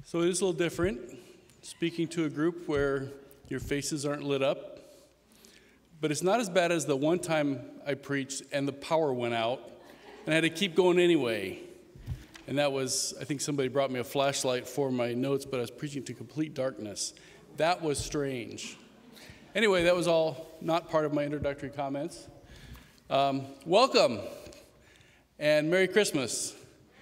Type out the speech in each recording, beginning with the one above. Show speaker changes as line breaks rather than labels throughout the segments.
So it is a little different, speaking to a group where your faces aren't lit up. But it's not as bad as the one time I preached and the power went out, and I had to keep going anyway. And that was, I think somebody brought me a flashlight for my notes, but I was preaching to complete darkness. That was strange. Anyway, that was all not part of my introductory comments. Welcome, and Merry Christmas.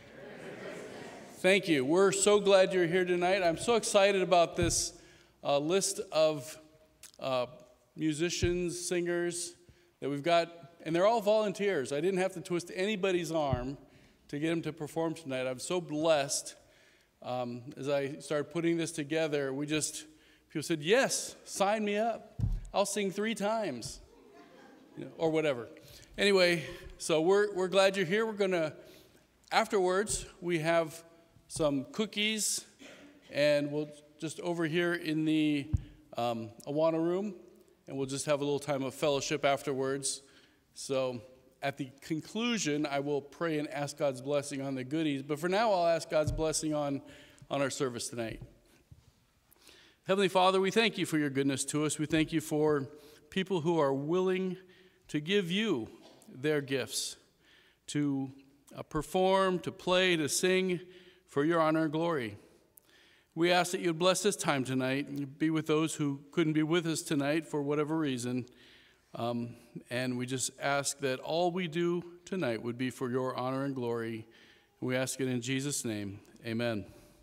Thank you. We're so glad you're here tonight. I'm so excited about this list of musicians, singers that we've got, and they're all volunteers. I didn't have to twist anybody's arm to get them to perform tonight. I'm so blessed. As I started putting this together, people said, yes, sign me up. I'll sing 3 times, or whatever. Anyway, so we're glad you're here. We're going to, afterwards, we have some cookies, and we'll just over here in the Awana room, and we'll just have a little time of fellowship afterwards. So at the conclusion, I will pray and ask God's blessing on the goodies. But for now, I'll ask God's blessing on our service tonight. Heavenly Father, we thank you for your goodness to us. We thank you for people who are willing to give you their gifts, to perform, to play, to sing for your honor and glory. We ask that you would bless this time tonight and be with those who couldn't be with us tonight for whatever reason. And we just ask that all we do tonight would be for your honor and glory. We ask it in Jesus' name. Amen.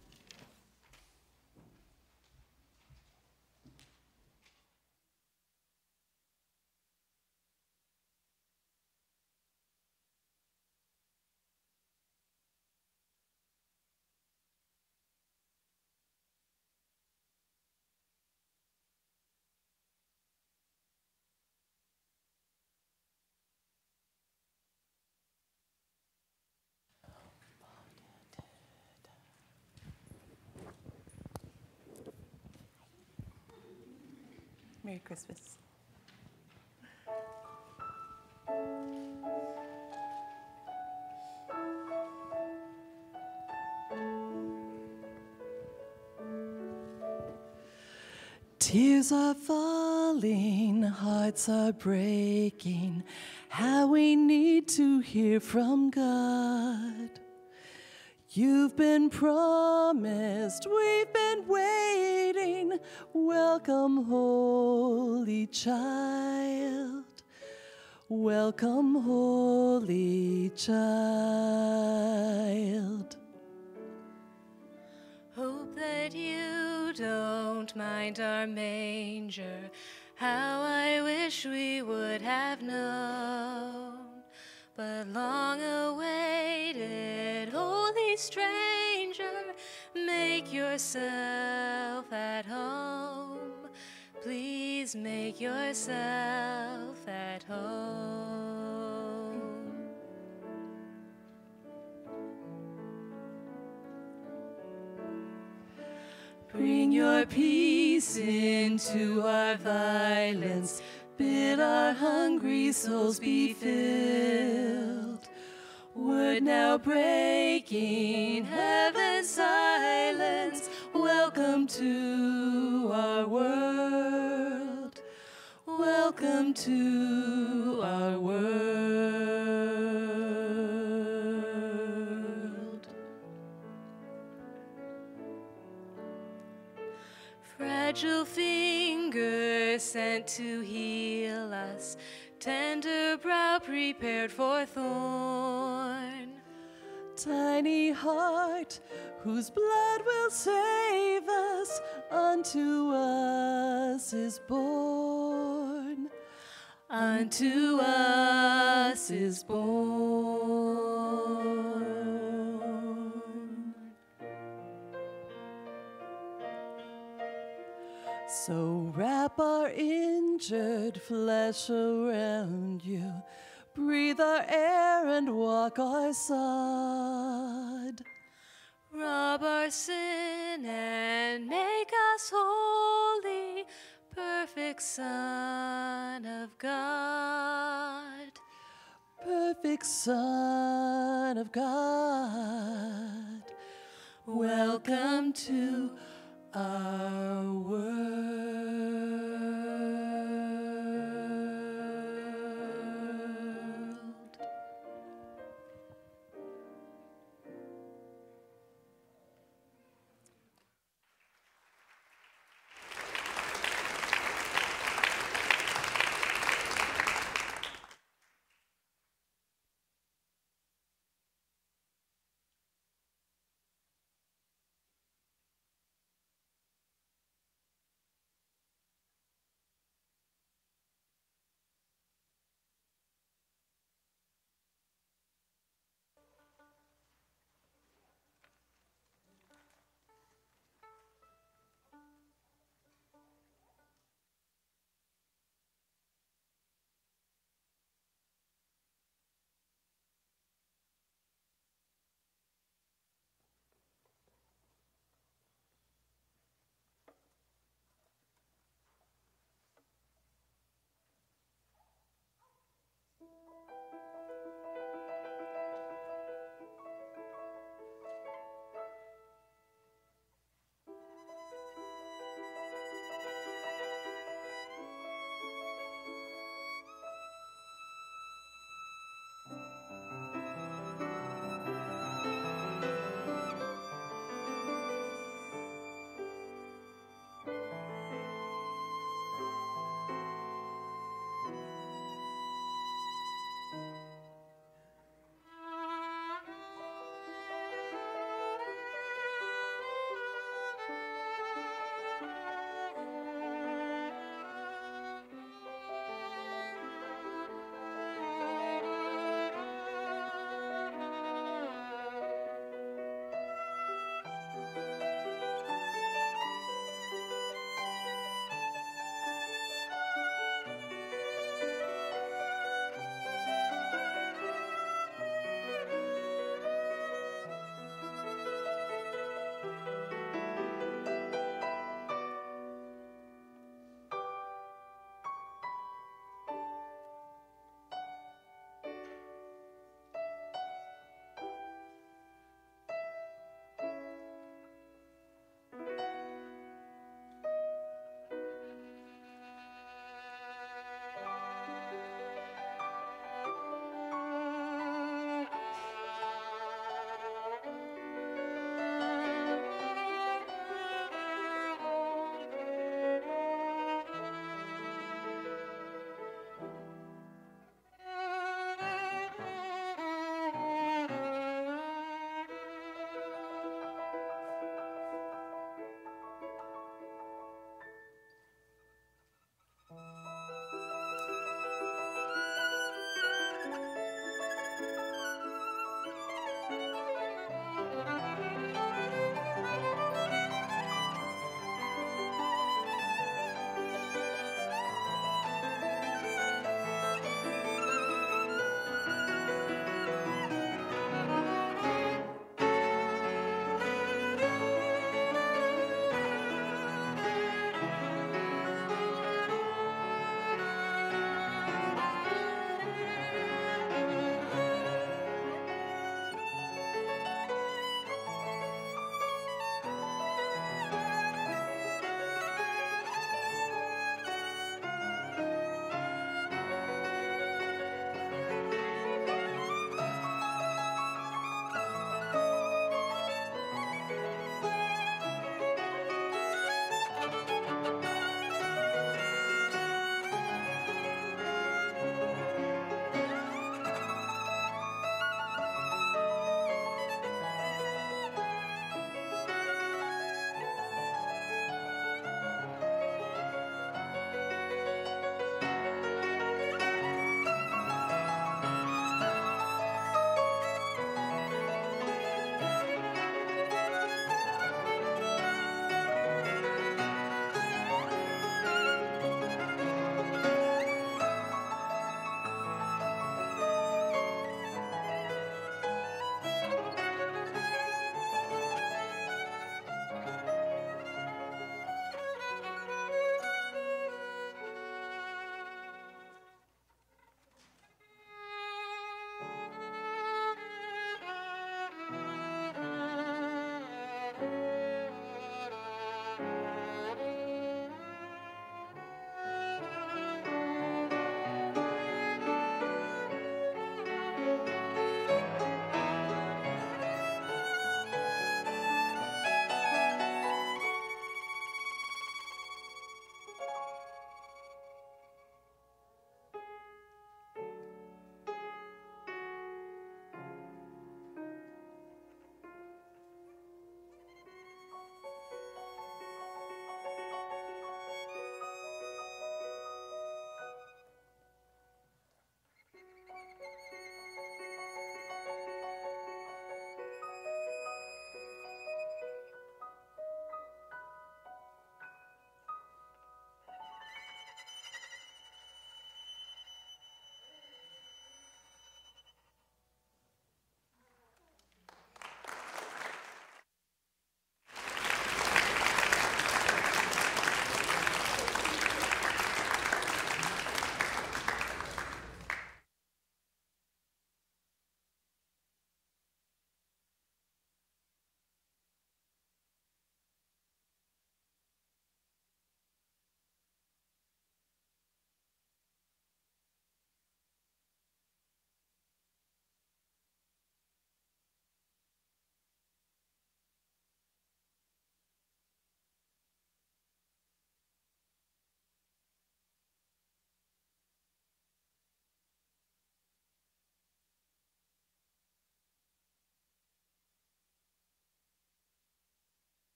Merry Christmas. Tears are falling, hearts are breaking. How we need to hear from God. You've been promised, we've been waiting. Welcome, Holy Child. Welcome, Holy Child.
Hope that you don't mind our manger. How I wish we would have known. But long awaited, holy stranger, make yourself at home. Please make yourself at home.
Bring your peace into our violence. Bid our hungry souls be filled. Word now breaking heaven's silence. Welcome to our world. Welcome to our world. Fragile fingers sent to heal us, tender brow prepared for thorn. Tiny heart whose blood will save us, unto us is born. Unto us is born. So wrap our injured flesh around you, breathe our air and walk our sod. Rob our sin and make us holy, perfect Son of God. Perfect Son of God. Welcome to our world.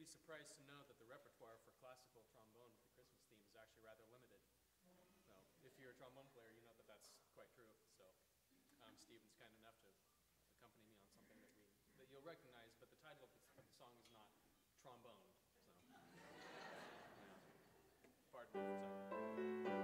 be surprised to know that the repertoire for classical trombone for the Christmas theme is actually rather limited. So if you're a trombone player, you know that that's quite true. So Stephen's kind enough to accompany me on something that you'll recognize, but the title of the song is not trombone. So pardon me for a second.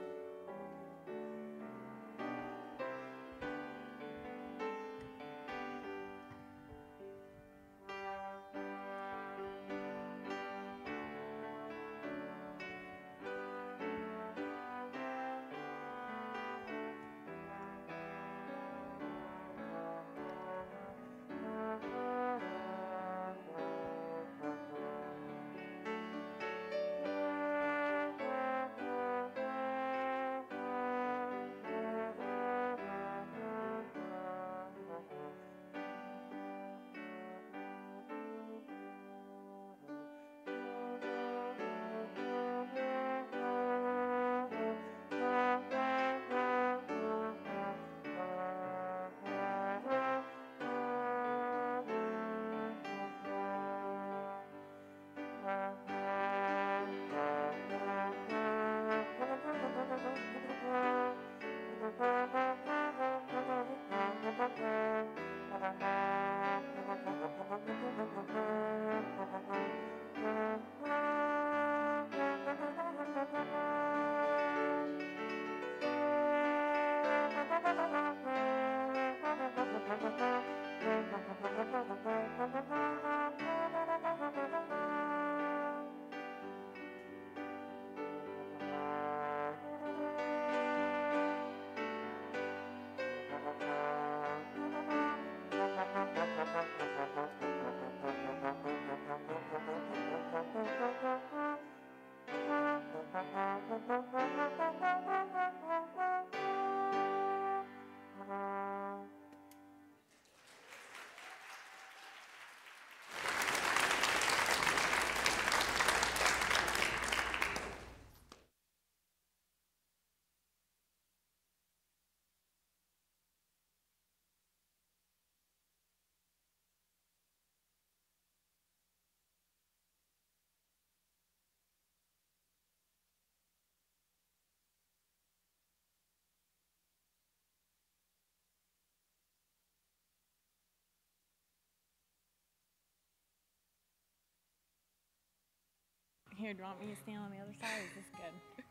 Here, do you want me to stand on the other side? Is this good?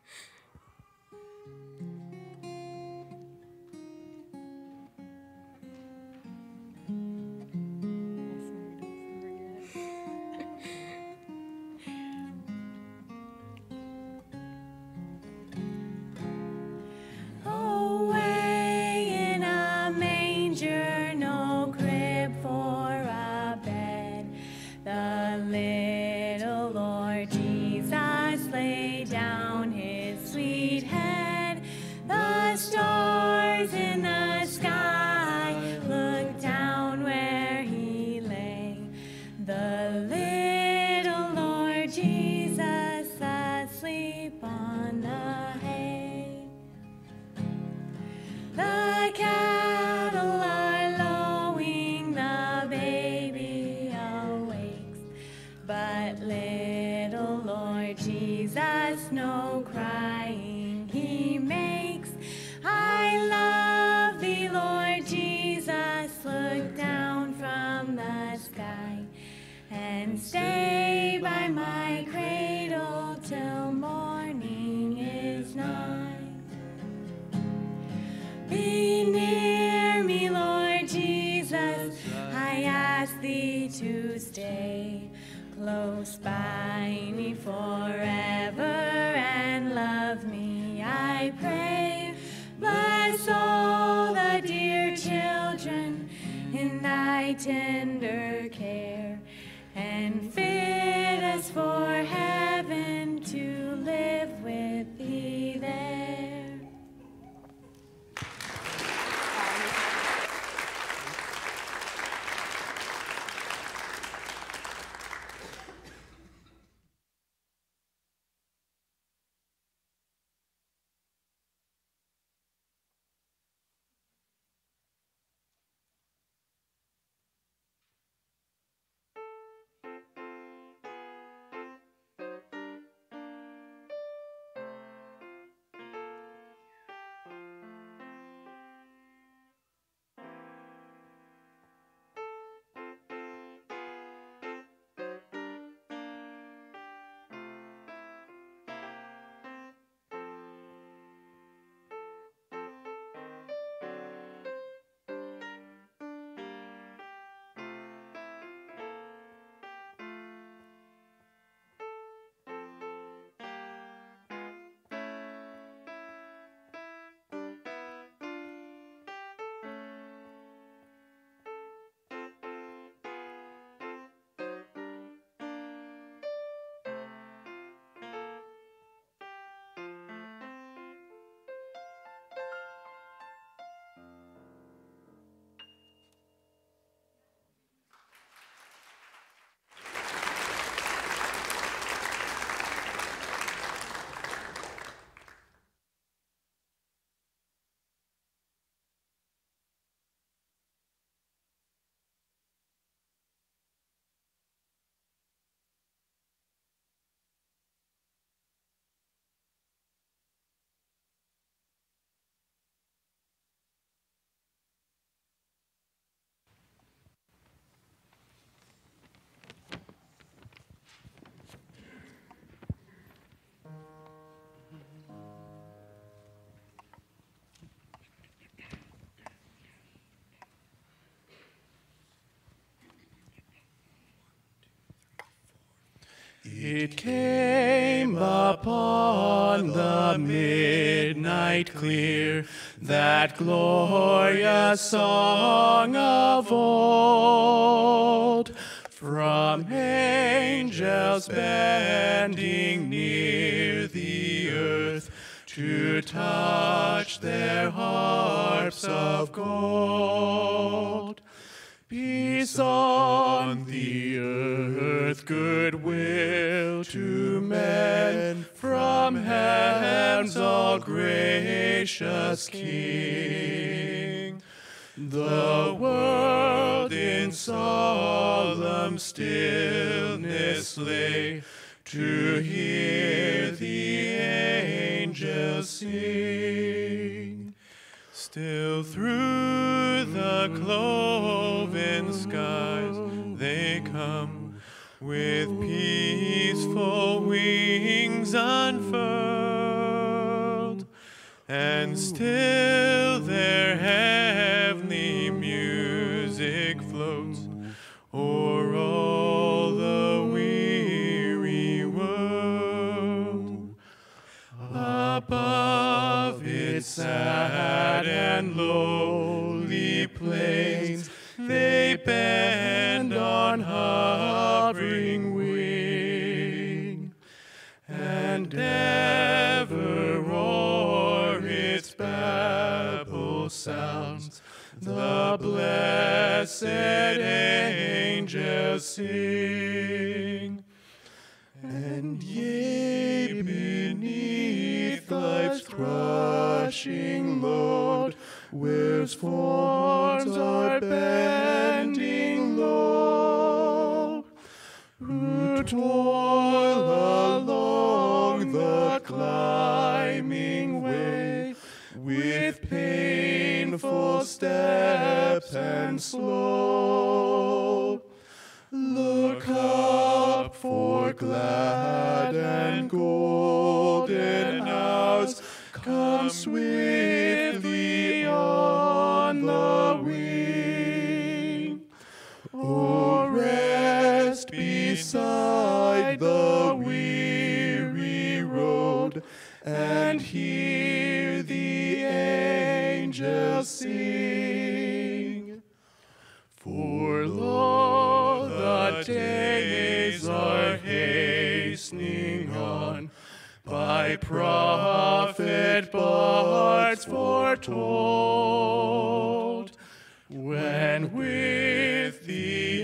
Away in a manger, no crib for a bed, the little Lord Jesus laid down his sweet head. The stars in the sky looked down where he lay. The little Lord Jesus asleep on the hay. The cattle are lowing, the baby awakes, but little Lord Jesus no crying he makes. I love thee, Lord Jesus, look down from the sky and stay by my cradle till morning is nigh. Be near me, Lord Jesus, I ask thee to stay close by me forever and love me, I pray. Bless all the dear children in thy tender care, and fit us for heaven to live with thee there.
It came upon the midnight clear, that glorious song of old, from angels bending near the earth to touch their harps of gold. Peace on the earth, goodwill to men, from heaven's all gracious King. The world in solemn stillness lay, to hear the angels sing. Still through the cloven skies they come, with peaceful wings unfurled, and still their heavenly music floats o'er all the weary world. Above its sad and lowly plains, they bend on hovering wing, and ever o'er its babble sounds the blessed angels sing. And yea, beneath life's crushing load, where forms are bending low, who toil along the climbing way, with painful steps and slow, look up, for glad and golden hours come swiftly on the wing. Oh, rest beside the weary road, and hear the angels sing. For lo, the days are hastening on, by prophet bards foretold, when with the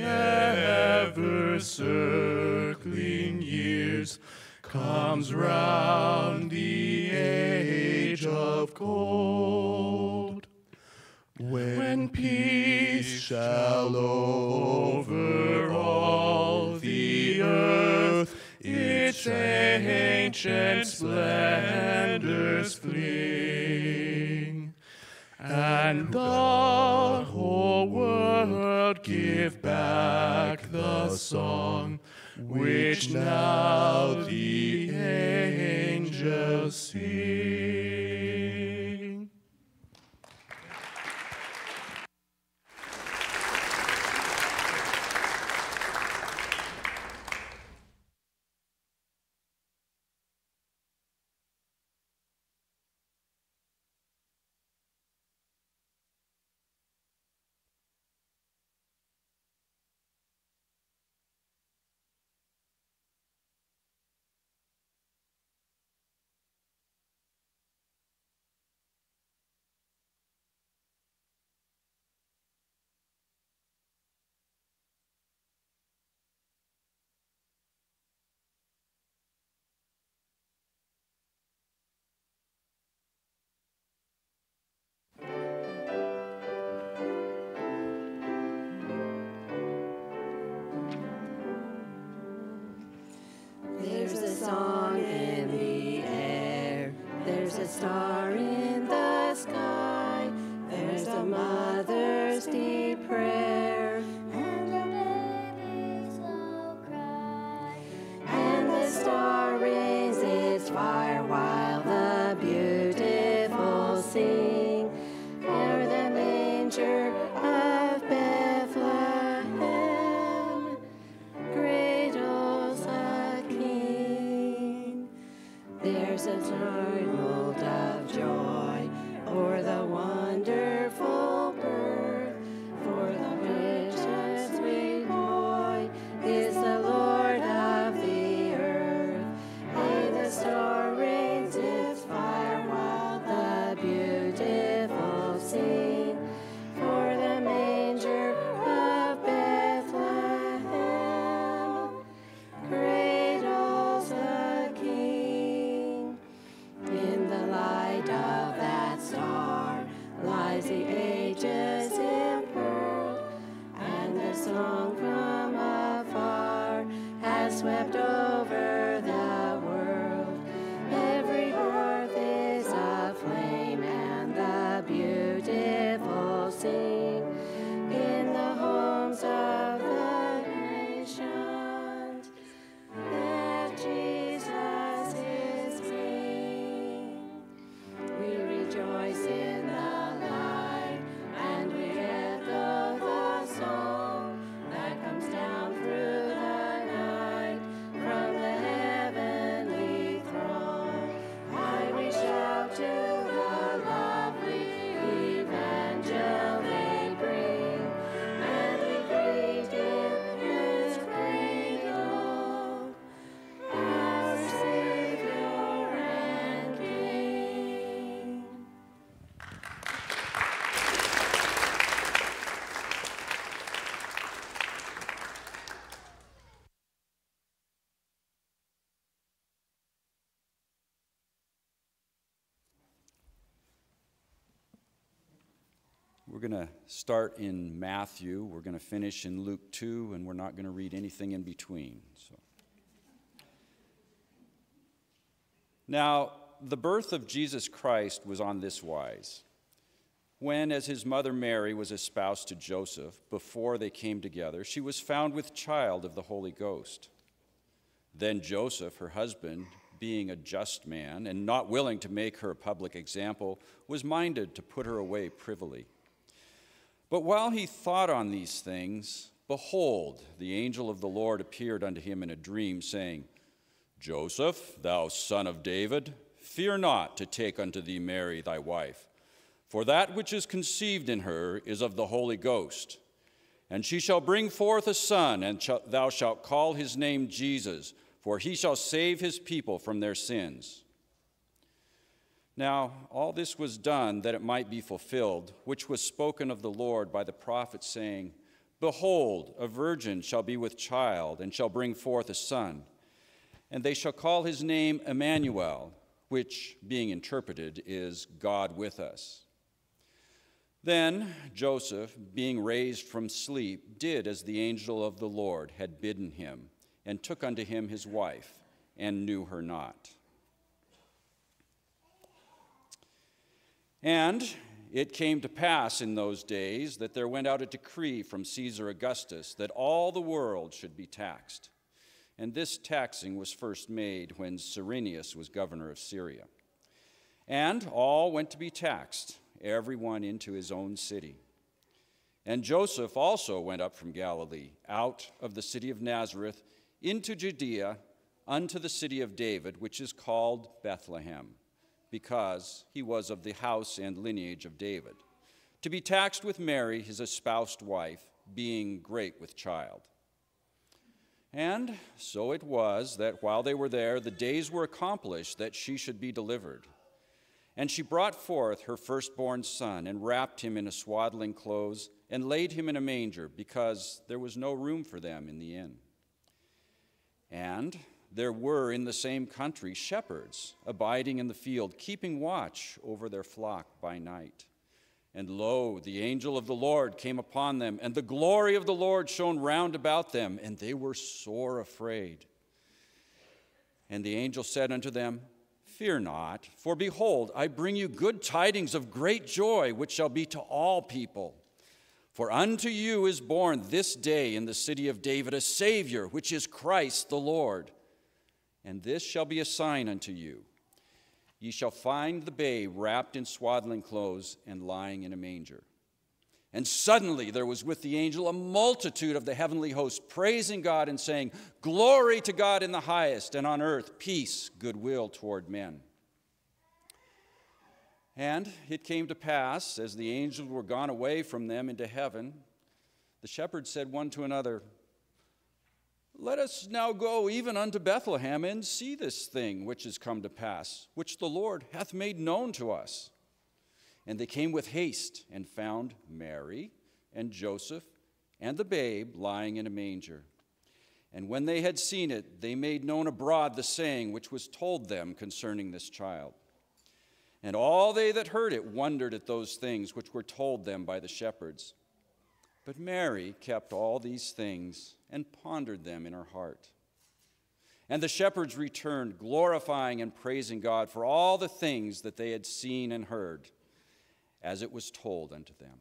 ever-circling years comes round the age of gold, when peace shall over all the earth its ancient splendors fling, and the whole world give back the song which now the angels sing.
We're going to start in Matthew. We're going to finish in Luke 2, and we're not going to read anything in between. Now, the birth of Jesus Christ was on this wise. When, as his mother Mary was espoused to Joseph, before they came together, she was found with child of the Holy Ghost. Then Joseph, her husband, being a just man and not willing to make her a public example, was minded to put her away privily. But while he thought on these things, behold, the angel of the Lord appeared unto him in a dream, saying, Joseph, thou son of David, fear not to take unto thee Mary thy wife, for that which is conceived in her is of the Holy Ghost. And she shall bring forth a son, and thou shalt call his name Jesus, for he shall save his people from their sins. Now, all this was done that it might be fulfilled, which was spoken of the Lord by the prophet, saying, Behold, a virgin shall be with child, and shall bring forth a son, and they shall call his name Emmanuel, which, being interpreted, is God with us. Then Joseph, being raised from sleep, did as the angel of the Lord had bidden him, and took unto him his wife, and knew her not. And it came to pass in those days that there went out a decree from Caesar Augustus that all the world should be taxed. And this taxing was first made when Cyrenius was governor of Syria. And all went to be taxed, every one into his own city. And Joseph also went up from Galilee, out of the city of Nazareth, into Judea, unto the city of David, which is called Bethlehem, because he was of the house and lineage of David, to be taxed with Mary, his espoused wife, being great with child. And so it was that while they were there, the days were accomplished that she should be delivered. And she brought forth her firstborn son, and wrapped him in a swaddling clothes, and laid him in a manger, because there was no room for them in the inn. And there were in the same country shepherds abiding in the field, keeping watch over their flock by night. And lo, the angel of the Lord came upon them, and the glory of the Lord shone round about them, and they were sore afraid. And the angel said unto them, Fear not, for behold, I bring you good tidings of great joy, which shall be to all people. For unto you is born this day in the city of David a Savior, which is Christ the Lord. And this shall be a sign unto you. Ye shall find the babe wrapped in swaddling clothes and lying in a manger. And suddenly there was with the angel a multitude of the heavenly host, praising God and saying, Glory to God in the highest, and on earth peace, goodwill toward men. And it came to pass, as the angels were gone away from them into heaven, the shepherds said one to another, Let us now go even unto Bethlehem, and see this thing which is come to pass, which the Lord hath made known to us. And they came with haste, and found Mary and Joseph and the babe lying in a manger. And when they had seen it, they made known abroad the saying which was told them concerning this child. And all they that heard it wondered at those things which were told them by the shepherds. But Mary kept all these things and pondered them in her heart. And the shepherds returned, glorifying and praising God for all the things that they had seen and heard, as it was told unto them.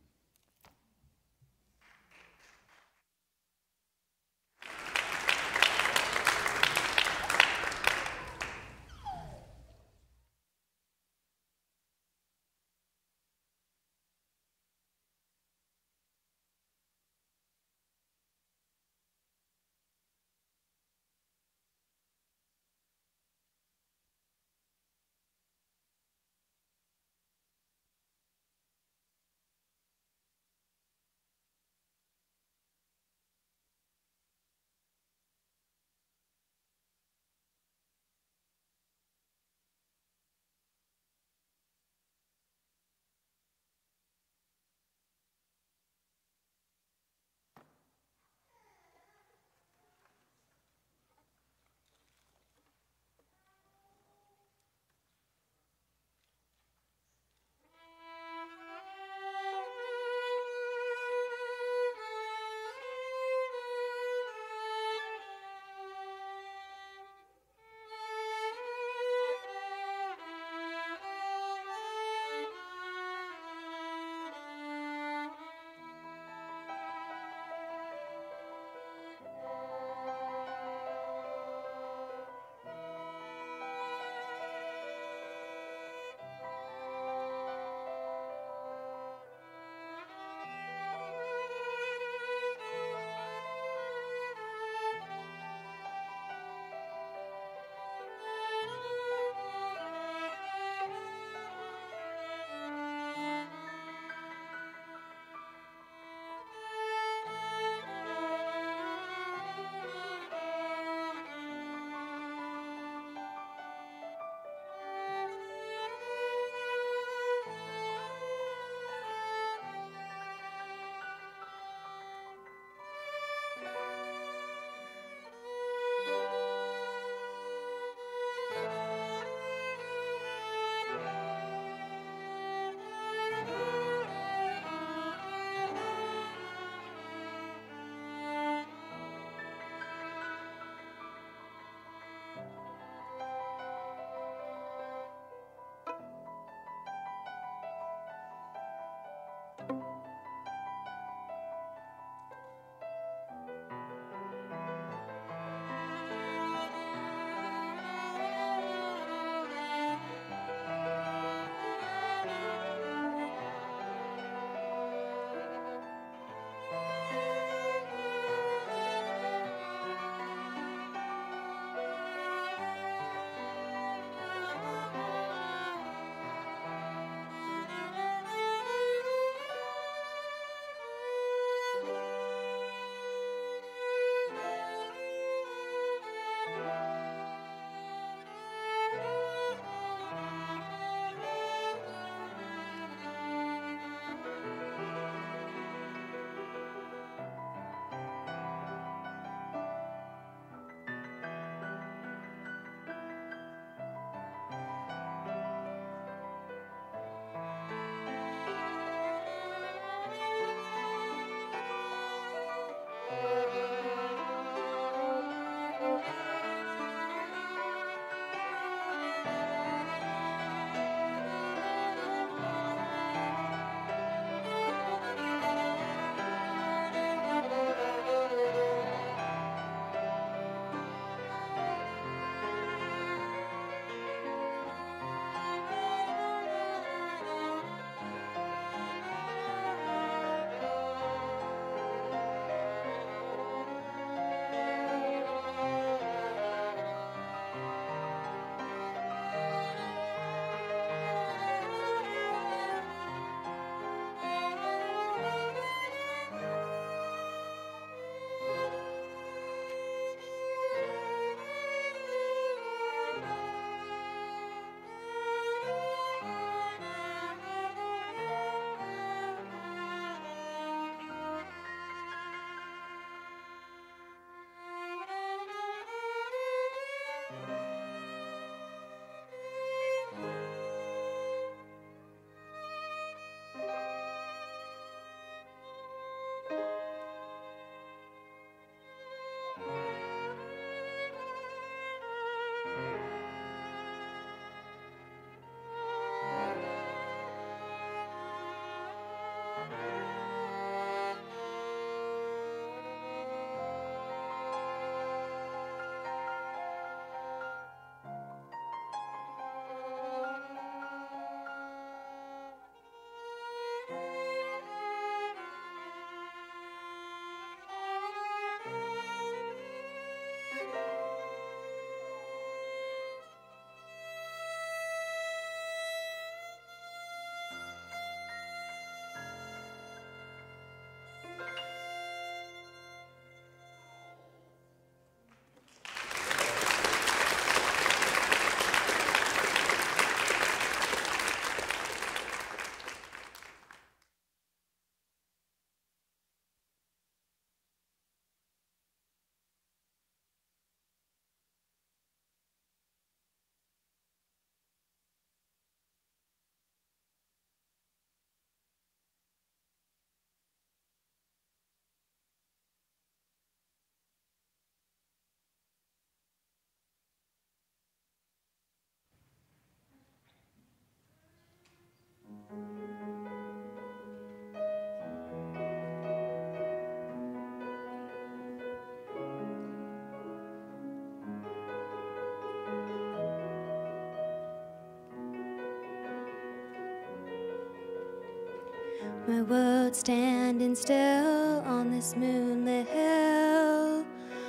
My world standing still on this moonlit hill,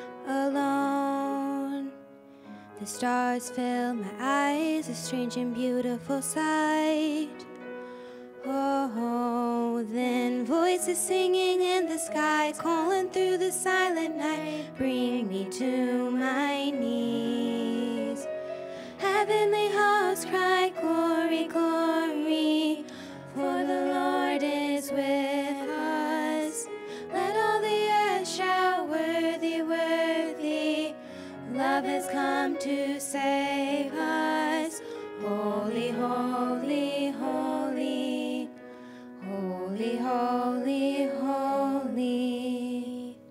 alone. The stars fill my eyes, a strange and beautiful sight. Oh, then voices singing in the sky, calling through the silent night, bring me to my knees. Heavenly hosts cry, glory, glory, for the Lord is with us. Let all the earth shout, worthy, worthy, love has come to save us. Holy, holy, holy, holy, holy, holy.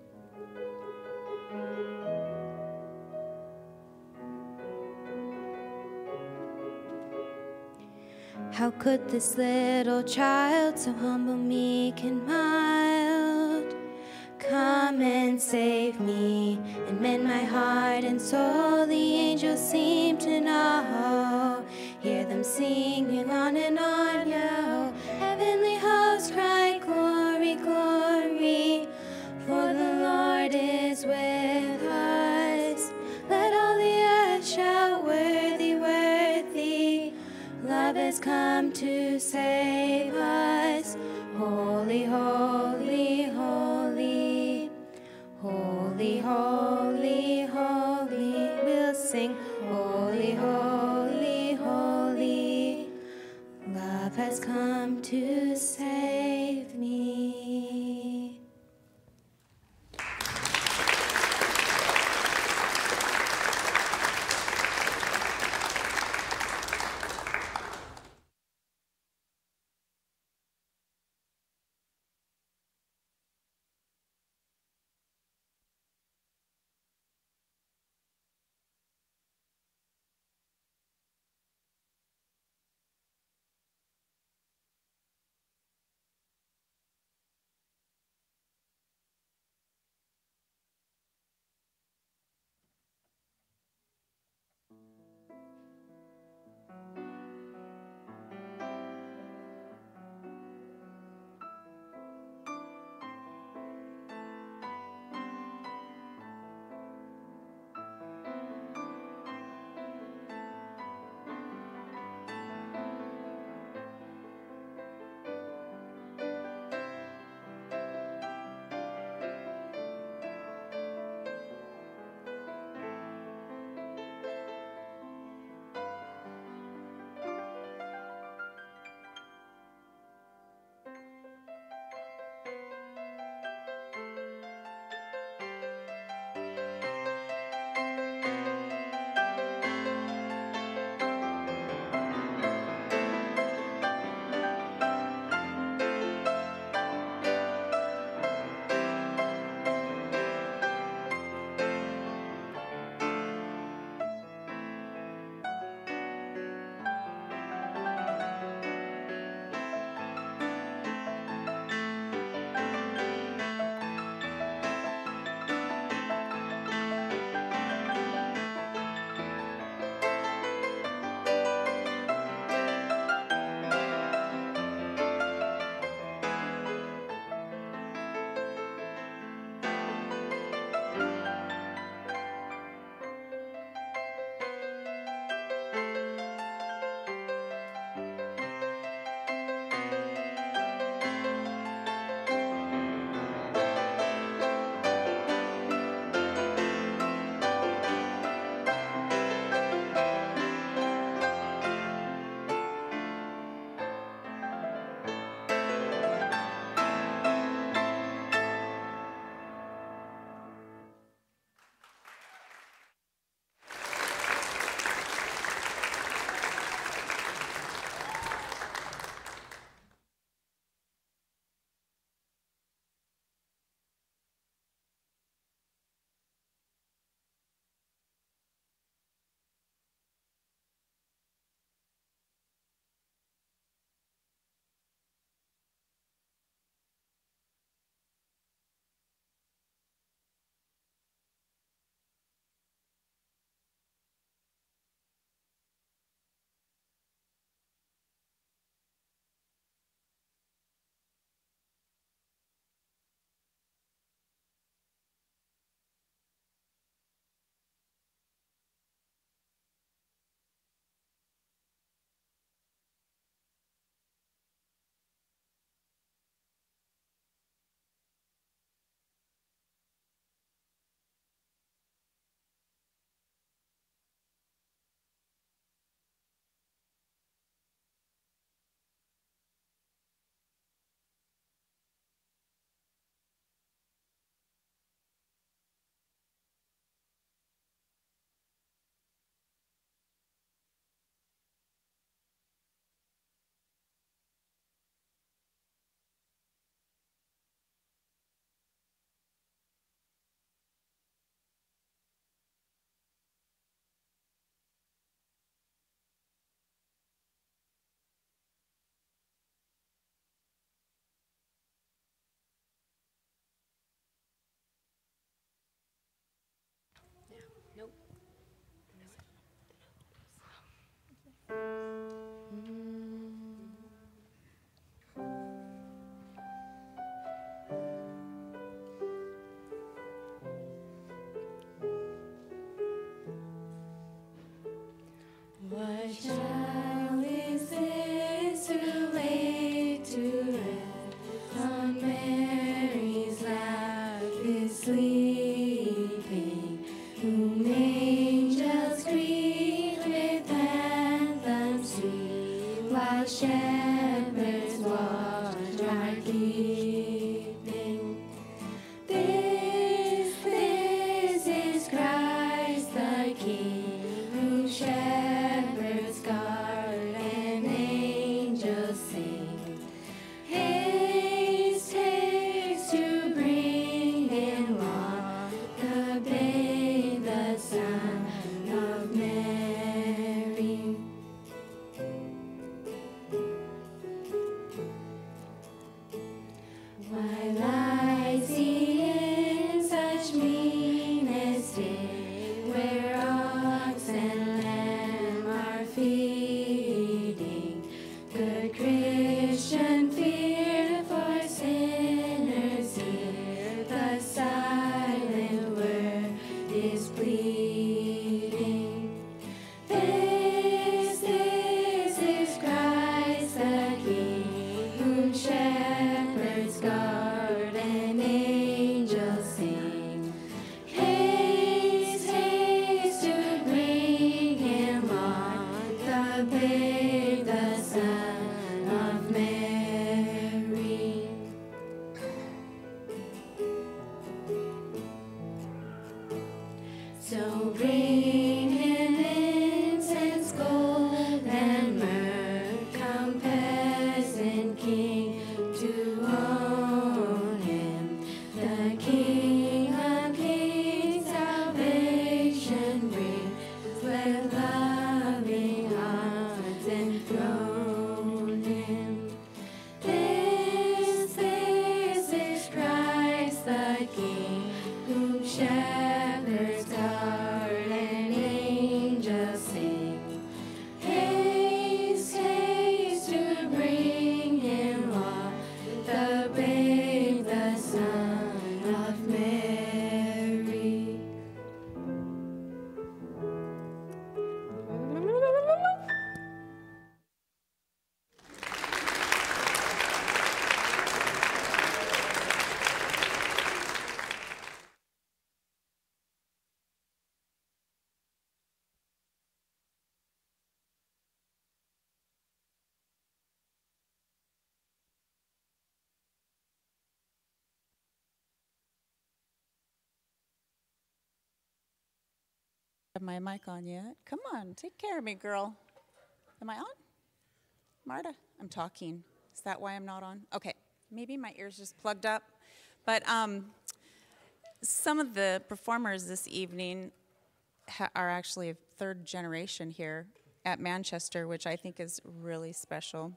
How could this little child, so humble, meek, and mild, come and save me and mend my heart and soul? The angels seem to know, hear them singing on and on, yo. Heavenly hosts cry, glory, glory, for the Lord is with us. Let all the earth shout, worthy, worthy, love has come to save us. Holy, holy, holy, holy, holy, holy. We'll sing, holy, holy, holy, love has come to save me. What child is this who lay to rest on Mary's lap is sleeping, whom angels greet with anthems sweet, while shepherds watch are keeping? This is Christ the King, whom shepherds guard and angels sing. Haste, haste to bring in law the babe, the Son of Mary. Why lies he in such mean estate, where ox and lamb are feeding? Good Christian, fear for sinners here, the silent word is pleading. This is Christ the King, whom shepherds guard and angels sing. Haste, haste to bring him on, the babe, the Son of Mary. So bring him incense, gold, and myrrh, come peasant king to own him. The King of kings salvation brings, with loving hearts enthrone him. This is Christ the King, whom shepherds guard and angels sing. Haste, haste to bring him on, the babe, the Son of Mary.
Have my mic on yet? Come on, take care of me, girl. Am I on? Marta, I'm talking. Is that why I'm not on? Okay, maybe my ears just plugged up. But some of the performers this evening are actually a third generation here at Manchester, which I think is really special.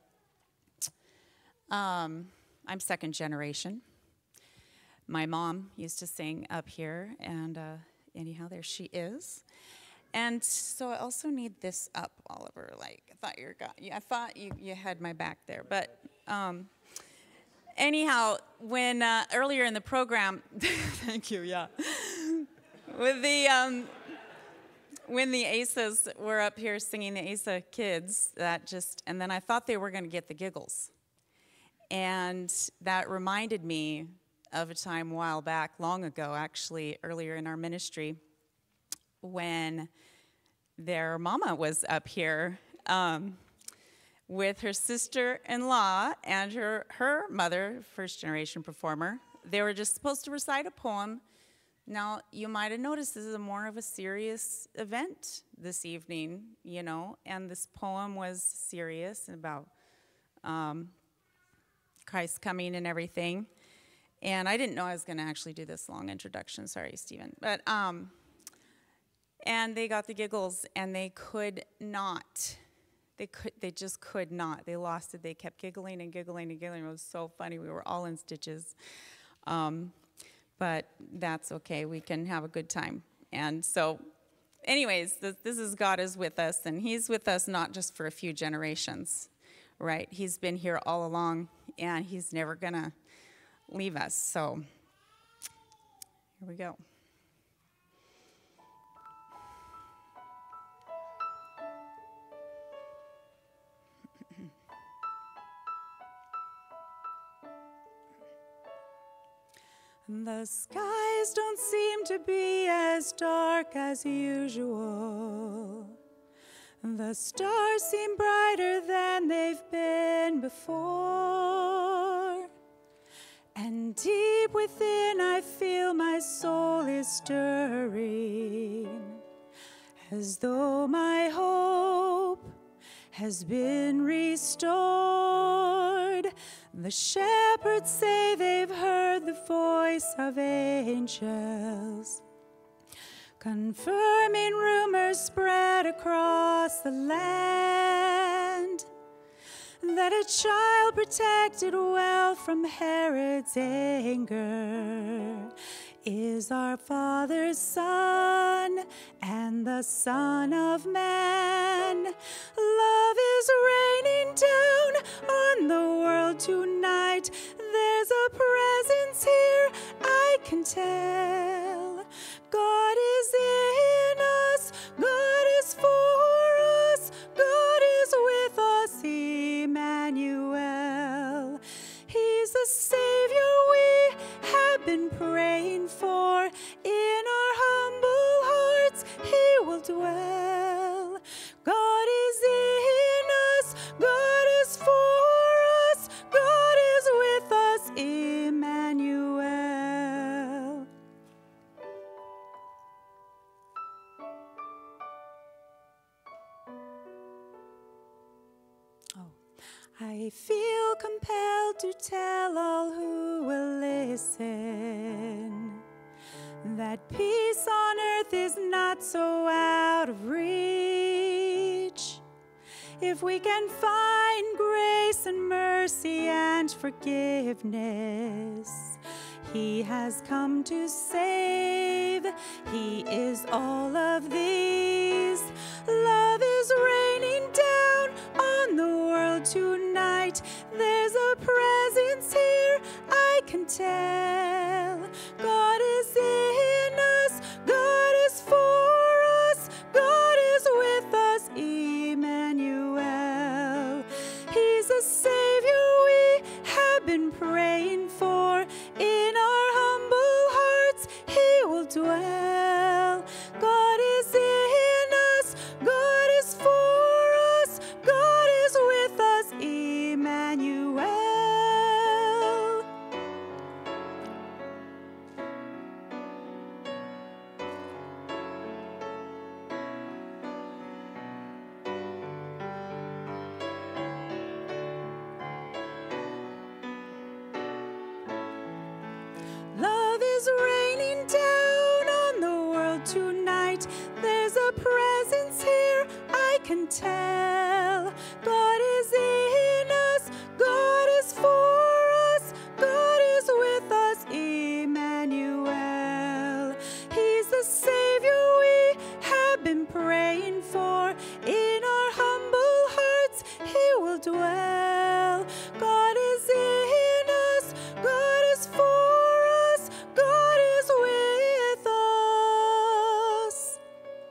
I'm second generation. My mom used to sing up here, and anyhow, there she is. And so I also need this up, Oliver. Like, I thought you had my back there. But anyhow, when earlier in the program, thank you, yeah. With the when the ASAs were up here singing the ASA kids, and then I thought they were going to get the giggles. And that reminded me of a time a while back, long ago, actually, earlier in our ministry, when their mama was up here with her sister-in-law and her mother, first-generation performer. They were just supposed to recite a poem. Now, you might have noticed this is more of a serious event this evening, you know, and this poem was serious and about Christ coming and everything. And I didn't know I was going to actually do this long introduction. Sorry, Stephen. But and they got the giggles, and they could not. They just could not. They lost it. They kept giggling and giggling and giggling. It was so funny. We were all in stitches. But that's okay. We can have a good time. And so anyways, this is God is with us, and he's with us not just for a few generations, right? He's been here all along, and he's never going to leave us. So here we go. The skies don't seem to be as dark as usual. The stars seem brighter than they've been before. And deep within I feel my soul is stirring, as though my hope has been restored. The shepherds say they've heard the voice of angels, confirming rumors spread across the land, that a child protected well from Herod's anger is our Father's Son and the Son of Man. Love is raining down on the world tonight. There's a presence here I can tell. God is in us, God is for us, God is with us, Emmanuel. He's the Savior we have been praying for. In our humble hearts he will dwell. God is in us, God is for us, God is with us, Emmanuel. I feel compelled to tell all who will listen that peace on earth is not so out of reach. If we can find grace and mercy and forgiveness, he has come to save. He is all of these. Love is raining down on the world tonight. There's a presence here I can tell. God is in us, God is for us, God is with us, Emmanuel. He's a Savior we have been praying for. In our humble hearts he will dwell. God is in us, God is for us, God is with us, Emmanuel. Love is raining down on the world tonight. There's a presence here I can tell. God is in us, God is for us, God is with us, Emmanuel. He's the Savior we have been praying for. In our humble hearts he will dwell. God is in us, God is for us, God is with us.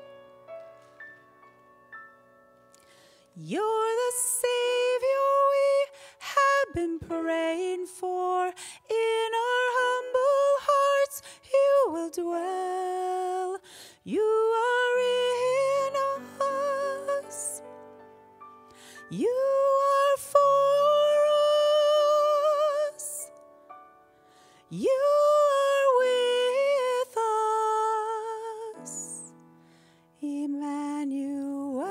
You're the Savior we have been praying for. In our humble hearts you will dwell. You are in us. You are for us. You are with us, Emmanuel.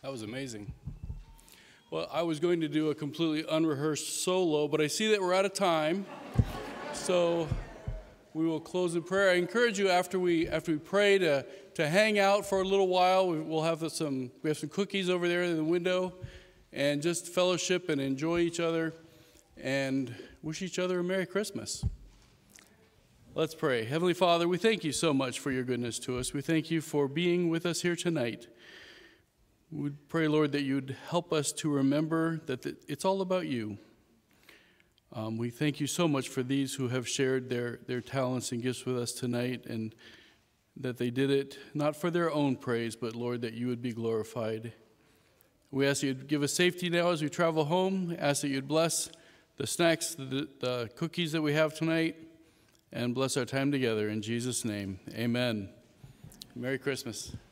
That was amazing. Well, I was going to do a completely unrehearsed solo, but I see that we're out of time. So we will close in prayer. I encourage you after we pray to hang out for a little while. We have some cookies over there in the window, and just fellowship and enjoy each other and wish each other a Merry Christmas. Let's pray. Heavenly Father, we thank you so much for your goodness to us. We thank you for being with us here tonight. We pray, Lord, that you'd help us to remember that it's all about you. We thank you so much for these who have shared their talents and gifts with us tonight, and that they did it not for their own praise, but, Lord, that you would be glorified. We ask that you'd give us safety now as we travel home. We ask that you'd bless the snacks, the cookies that we have tonight, and bless our time together. In Jesus' name, amen. Merry Christmas.